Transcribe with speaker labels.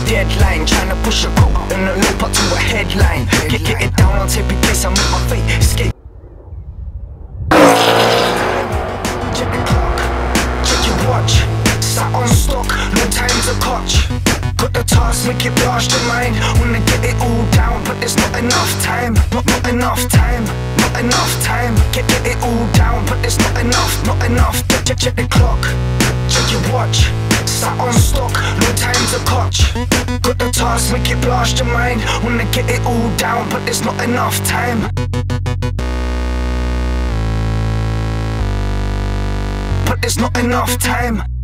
Speaker 1: deadline, trying to push a quote in a loop up to a headline. Get it down on tape in case I make my fate escape. Check the clock, check your watch. Sat on stock, no time to catch. Got the task, make it blast your mind. Wanna get it all down, but there's not enough time. Not enough time, not enough time. Get it all down, but there's not enough. Check the clock, check your watch. Sat on stock, no time to catch. Got the task, make it blast your mind. Wanna get it all down, but there's not enough time. But there's not enough time.